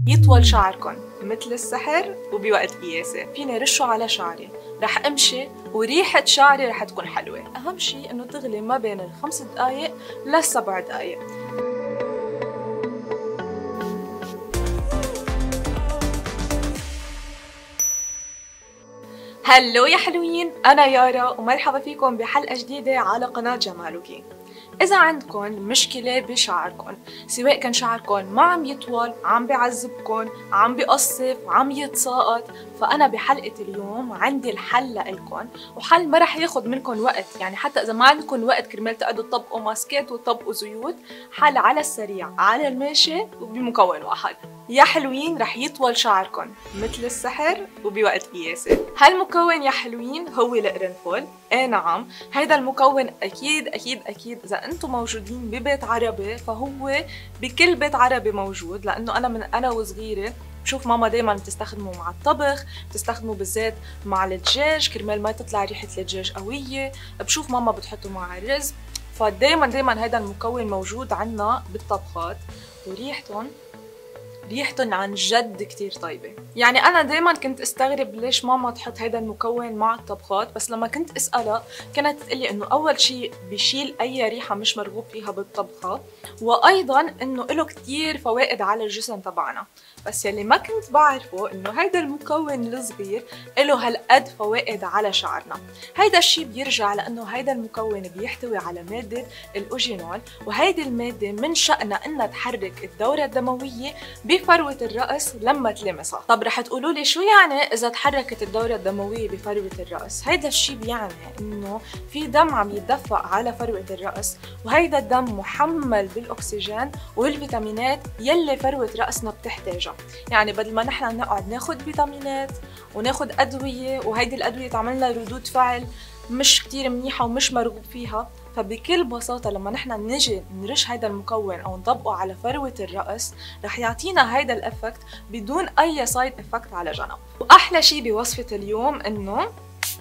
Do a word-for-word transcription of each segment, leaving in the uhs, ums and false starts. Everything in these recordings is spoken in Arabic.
يطول شعركن مثل السحر وبوقت قياسي. فيني رشه على شعري، رح امشي وريحة شعري رح تكون حلوة. أهم شي إنه تغلي ما بين الخمس دقايق للسبع دقايق. هلو يا حلوين، أنا يارا ومرحبا فيكم بحلقة جديدة على قناة جمالوكي. إذا عندكم مشكلة بشعركم، سواء كان شعركم ما عم يطول، عم بيعذبكم، عم بيقصف، عم يتساقط، فأنا بحلقة اليوم عندي الحل لإلكم، وحل ما رح ياخد منكم وقت. يعني حتى إذا ما عندكم وقت كرمال تقعدوا تطبقوا ماسكات وتطبقوا زيوت، حل على السريع على الماشي وبمكون واحد. يا حلوين رح يطول شعركم مثل السحر وبوقت قياسي. هالمكون يا حلوين هو القرنفل. ايه نعم، هيدا المكون اكيد اكيد اكيد اذا انتم موجودين ببيت عربي فهو بكل بيت عربي موجود، لانه انا من انا وصغيره بشوف ماما دايما بتستخدمه مع الطبخ، بتستخدمه بالذات مع الدجاج كرمال ما تطلع ريحه الدجاج قويه، بشوف ماما بتحطه مع الرز، فدايما دايما هيدا المكون موجود عنا بالطبخات، وريحتهم ريحتن عن جد كتير طيبة. يعني أنا دايما كنت استغرب ليش ماما تحط هيدا المكون مع الطبخات، بس لما كنت اسألها كانت تقلي إنه أول شي بيشيل أي ريحة مش مرغوب فيها بالطبخة، وأيضا إنه له كتير فوائد على الجسم تبعنا. بس يلي ما كنت بعرفه إنه هيدا المكون الصغير له هالقد فوائد على شعرنا. هيدا الشي بيرجع لأنه هيدا المكون بيحتوي على مادة الأوجينول، وهيدي المادة من شأنها إنها تحرك الدورة الدموية بفروة الرأس لما تلمسها. طب رح تقولوا لي شو يعني إذا تحركت الدورة الدموية بفروة الرأس؟ هيدا الشي بيعني إنه في دم عم يتدفق على فروة الرأس، وهيدا الدم محمل بالأكسجين والفيتامينات يلي فروة رأسنا بتحتاجها. يعني بدل ما نحن نقعد ناخد فيتامينات وناخد أدوية وهيدي الأدوية تعمل لنا ردود فعل مش كتير منيحة ومش مرغوب فيها، فبكل بساطة لما نحن نجي نرش هيدا المكون أو نطبقه على فروة الرأس رح يعطينا هيدا الإفكت بدون أي سايد إفكت على جنب. وأحلى شي بوصفة اليوم إنه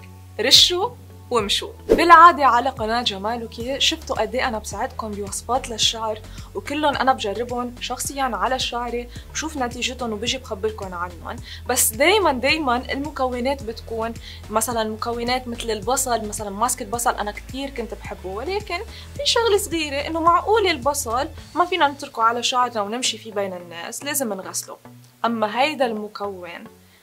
رشوا ومشوا. بالعادة على قناة جمالوكي شفتوا قد ايه أنا بساعدكم بوصفات للشعر، وكلهم أنا بجربهم شخصيا على شعري، بشوف نتيجتهم وبيجي بخبركم عنهم. بس دايما دايما المكونات بتكون مثلا مكونات مثل البصل، مثلا ماسك البصل أنا كتير كنت بحبه، ولكن في شغلة صغيرة إنه معقول البصل ما فينا نتركه على شعرنا ونمشي فيه بين الناس، لازم نغسله. أما هيدا المكون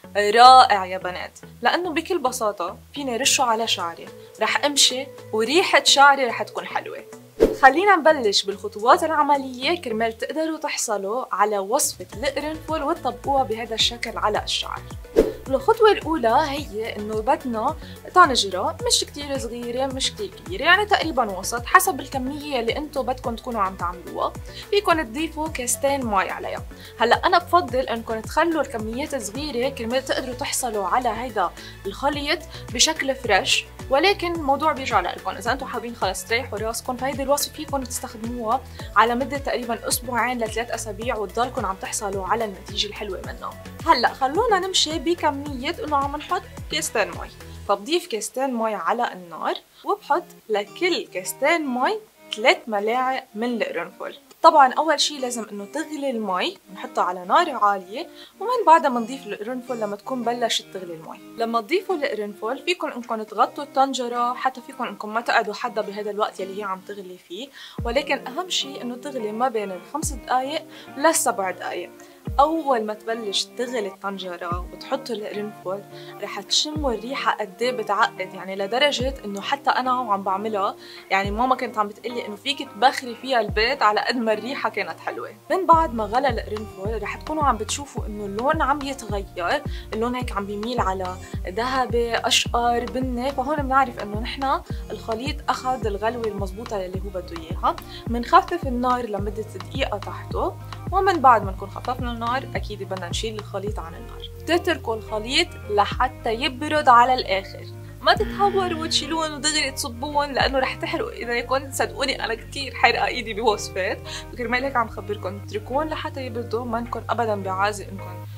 رائع يا بنات، لأنه بكل بساطة فيني رشه على شعري، رح امشي وريحة شعري رح تكون حلوة. خلينا نبلش بالخطوات العملية كرمال تقدروا تحصلوا على وصفة القرنفل وتطبقوها بهذا الشكل على الشعر. الخطوة الأولى هي إنه بدنا طنجرة مش كتير صغيرة مش كتير كبيرة، يعني تقريبا وسط حسب الكمية اللي انتو بدكم تكونوا عم تعملوها. فيكن تضيفوا كاستين مي عليها. هلا أنا بفضل إنكم تخلوا الكميات صغيرة كرمال تقدروا تحصلوا على هيدا الخليط بشكل فريش، ولكن الموضوع بيرجع لكم. إذا انتو حابين خلص تريحوا راسكم فهيدي الوصفة فيكم تستخدموها على مدة تقريبا أسبوعين لثلاث أسابيع وتضلكم عم تحصلوا على النتيجة الحلوة منها. هلا خلونا نمشي بكمية إنه عم نحط كاستين مي، فبضيف كاستين مي على النار وبحط لكل كاستين مي ثلاث ملاعق من القرنفل. طبعا أول شي لازم إنه تغلي المي، نحطها على نار عالية، ومن بعدها بنضيف القرنفل لما تكون بلشت تغلي المي. لما تضيفوا القرنفل فيكم إنكم تغطوا الطنجرة، حتى فيكم إنكم ما تقعدوا حدا بهذا الوقت يلي هي عم تغلي فيه، ولكن أهم شي إنه تغلي ما بين الخمس دقايق للسبع دقايق. أول ما تبلش تغلي الطنجرة وتحطوا القرنفل رح تشموا الريحة قد ايه بتعقد، يعني لدرجة إنه حتى أنا وعم بعملها يعني ماما كانت عم بتقلي إنه فيك تبخري فيها البيت على قد ما الريحة كانت حلوة. من بعد ما غلى القرنفل رح تكونوا عم بتشوفوا إنه اللون عم يتغير، اللون هيك عم بيميل على ذهبي أشقر بني، فهون بنعرف إنه نحن الخليط أخذ الغلوة المضبوطة اللي هو بده إياها. بنخفف النار لمدة دقيقة تحته، ومن بعد ما نكون خففنا النار أكيد بدنا نشيل الخليط عن النار. تتركوا الخليط لحتى يبرد على الآخر، ما تتهوروا وتشيلون ودغري تصبون لأنه رح تحرقوا إيديكم. صدقوني أنا كتير حرقة إيدي بوصفات، كرمال هيك عم خبركم اتركون لحتى يبردوا، ما نكون أبدا بعازة إنكم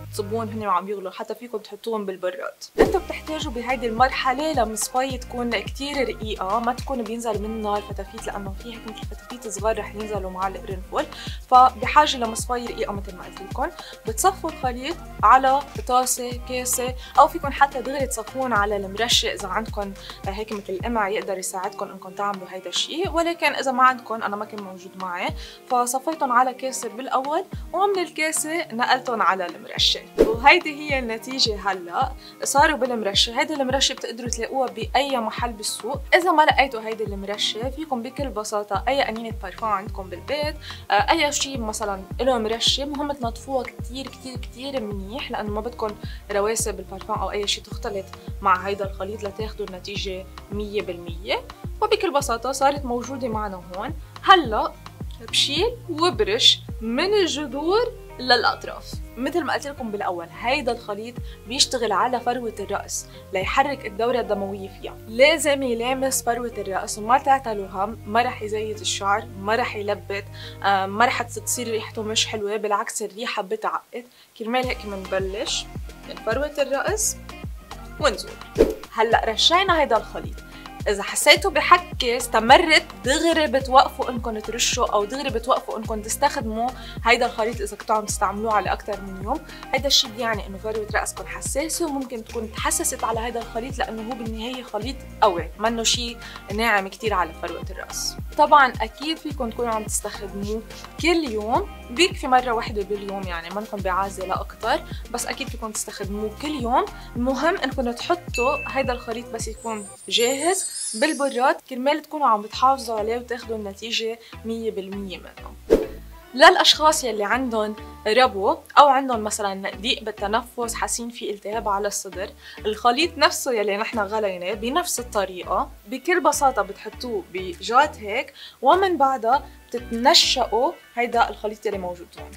تصبون هن وعم يغلوا، حتى فيكم تحطوهم بالبراد. انتم بتحتاجوا بهيدي المرحله لمصفايه تكون كتير رقيقه، ما تكون بينزل منها الفتافيت لانه في هيك مثل فتافيت صغار رح ينزلوا مع القرنفل، فبحاجه لمصفايه رقيقه مثل ما قلت لكم. بتصفوا الخليط على طاسه، كاسه، او فيكم حتى دغري تصفون على المرشق اذا عندكم هيك مثل القمع يقدر يساعدكم انكم تعملوا هيدا الشيء، ولكن اذا ما عندكم، انا ما كان موجود معي، فصفيتهم على كاسه بالاول ومن الكاسه نقلتهم على المرشق. وهيدي هي النتيجه. هلا صاروا بالمرشه. هيدي المرشه بتقدروا تلاقوها باي محل بالسوق. اذا ما لقيتوا هيدي المرشه فيكم بكل بساطه اي قنينه بارفان عندكم بالبيت، اي شيء مثلا له مرشه، مهم تنظفوها كثير كثير كثير منيح لانه ما بدكم رواسب البارفان او اي شيء تختلط مع هيدا الخليط لتاخذوا النتيجه مية بالمية. وبكل بساطه صارت موجوده معنا هون. هلا بشيل وبرش من الجذور للاطراف. مثل ما قلت لكم بالاول، هيدا الخليط بيشتغل على فروه الراس ليحرك الدوره الدمويه فيها، لازم يلامس فروه الراس وما تعتلوا هم، ما رح يزيت الشعر، ما رح يلبت، ما رح تصير ريحته مش حلوه، بالعكس الريحه بتعقد. كرمال هيك بنبلش من فروه الراس ونزول. هلا رشينا هيدا الخليط، إذا حسيتوا بحكة استمرت دغري بتوقفوا إنكم ترشوا أو دغري بتوقفوا إنكم تستخدموا هيدا الخليط إذا كنتوا عم تستعملوه على أكثر من يوم. هيدا الشيء بيعني إنه فروة رأسكم حساسة وممكن تكون تحسست على هيدا الخليط لأنه هو بالنهاية خليط قوي، منه شيء ناعم كتير على فروة الرأس. طبعا أكيد فيكم تكونوا عم تستخدموه كل يوم، بيكفي مرة واحدة باليوم يعني منكم بعازة لا أكتر، بس أكيد فيكم تستخدموه كل يوم. المهم إنكم تحطوا هيدا الخليط بس يكون جاهز بالبراد كرمال تكونوا عم بتحافظوا عليه وتاخذوا النتيجة مية بالمية منه. للأشخاص يلي عندهم ربو أو عندهم مثلا ضيق بالتنفس، حاسين في التهاب على الصدر، الخليط نفسه يلي نحن غليناه بنفس الطريقة بكل بساطة بتحطوه بجات هيك، ومن بعدها بتتنشقوا هيدا الخليط يلي موجود هون.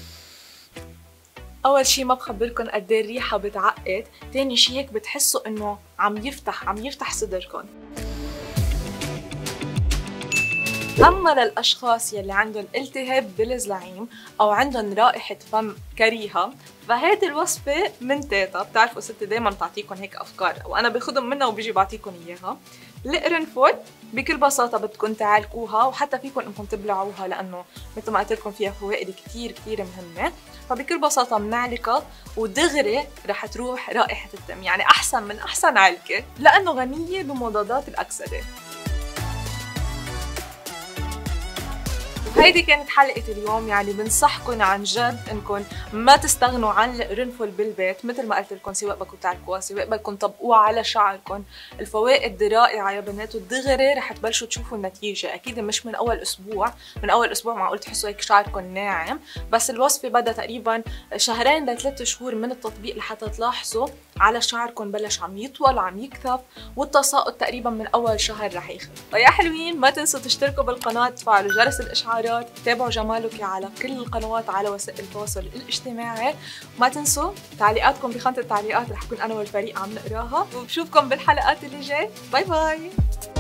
أول شي ما بخبركن قد ايه الريحة بتعقد، تاني شي هيك بتحسوا إنه عم يفتح عم يفتح صدركن. أما للأشخاص يلي عندهم التهاب بالزلعيم أو عندهم رائحة فم كريهة، فهيدي الوصفة من تيتا. بتعرفوا ستي دايما بتعطيكم هيك أفكار وأنا باخدهم منها وبيجي بعطيكم إياها. القرنفل بكل بساطة بدكم تعالكوها، وحتى فيكم انكم تبلعوها لأنه مثل ما قلت لكم فيها فوائد كتير كتير مهمة. فبكل بساطة بنعلكها ودغري رح تروح رائحة الدم، يعني أحسن من أحسن علكة لأنه غنية بمضادات الأكسدة. هيدي كانت حلقة اليوم. يعني بنصحكم عن جد انكم ما تستغنوا عن القرنفل بالبيت، مثل ما قلت لكم، سواء بدكم تعرفوها سواء بدكم تطبقوها على شعركم. الفوائد رائعة يا بنات، ودغري رح تبلشوا تشوفوا النتيجة. اكيد مش من اول اسبوع، من اول اسبوع معقول تحسوا هيك شعركم ناعم، بس الوصفة بدها تقريبا شهرين لثلاث شهور من التطبيق لحتى تلاحظوا على شعركم بلش عم يطول عم يكثف، والتساقط تقريبا من اول شهر رح يخف. فيا حلوين ما تنسوا تشتركوا بالقناة، تفعلوا جرس الاشعارات، تابعوا جمالك على كل القنوات على وسائل التواصل الاجتماعي. ما تنسوا تعليقاتكم بخانة التعليقات، رح كون انا والفريق عم نقراها، وبشوفكم بالحلقات اللي جاي. باي باي.